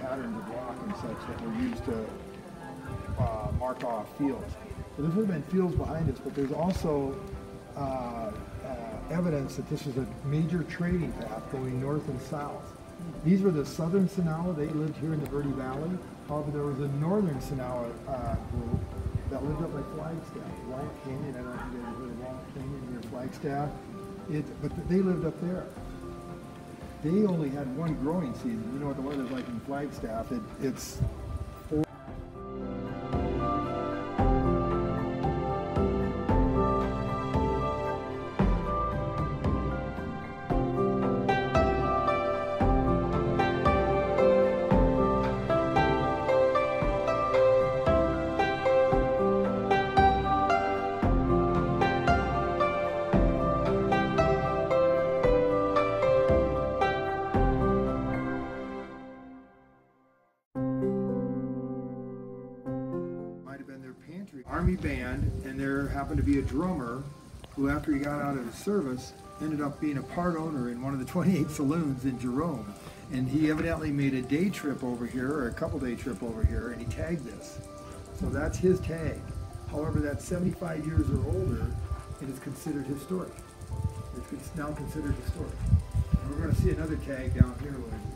patterns of rock and such that were used to mark off fields. So this would have been fields behind us, but there's also evidence that this was a major trading path going north and south. These were the southern Sedona. They lived here in the Verde Valley. However, there was a northern Sedona group that lived up by Flagstaff. Walnut Canyon, I don't know if you guys have heard of Walnut Canyon near Flagstaff. But they lived up there. They only had one growing season. You know what the weather's like in Flagstaff. It's Army band, and there happened to be a drummer who, after he got out of his service, ended up being a part owner in one of the 28 saloons in Jerome. And he evidently made a day trip over here, or a couple day trip over here, and he tagged this. So that's his tag. However, that's 75 years or older, and it's considered historic. It's now considered historic. And we're going to see another tag down here.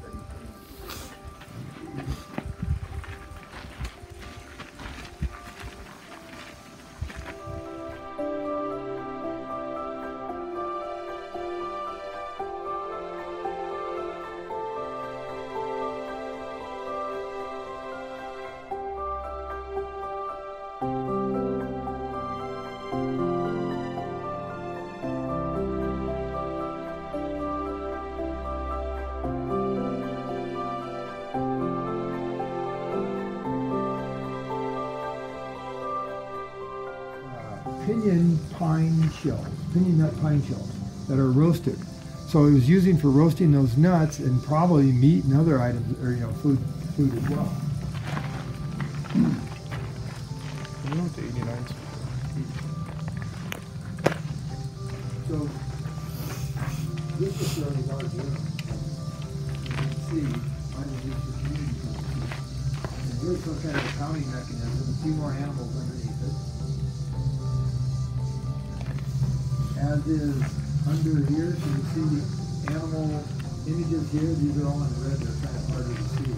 Pinyon nut pine shells that are roasted. So he was using for roasting those nuts and probably meat and other items, or food as well. So this is fairly large room. You can see underneath the community company. And here's some kind of accounting mechanism. A few more animals underneath it. As is under here, so you see the animal images here. These are all in red. They're kind of harder to see.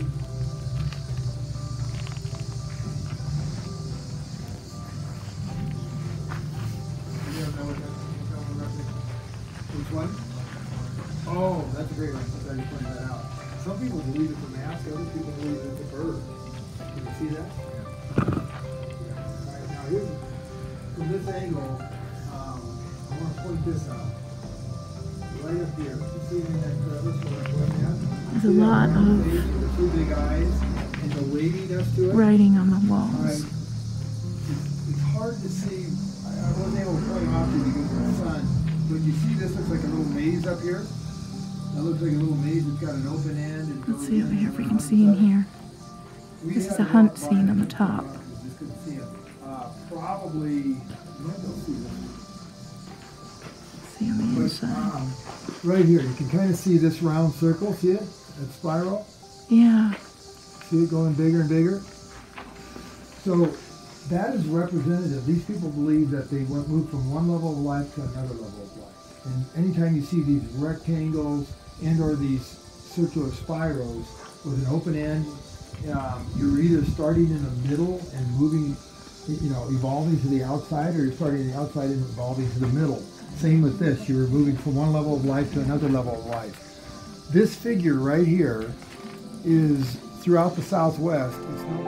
You don't know what that's which one? Oh, that's a great one. I'm glad you pointed that out. Some people believe it's a mask. Other people believe it's a bird. Can you see that? Yeah. Right, now here's, from this angle, I want to point this out. Right up here. You see in that crevice where I'm pointing at? There's a lot of the two big eyes and the lady next to it. writing on the walls. Right. It's hard to see. I wasn't able to point them out to you because of the sun. But you see this looks like a little maze up here? That looks like a little maze. It's got an open end. And Let's see over here if we can see in here. This is a hunt scene on the top. Just couldn't see it. Probably, you might be able to see this. See on the inside. Right here, you can kind of see this round circle. See it? That spiral? Yeah. See it going bigger and bigger? So that is representative. These people believe that they moved from one level of life to another level of life. And anytime you see these rectangles and or these circular spirals with an open end, you're either starting in the middle and moving, evolving to the outside, or you're starting in the outside and evolving to the middle. Same with this. You're moving from one level of life to another level of life. This figure right here is throughout the Southwest. It's known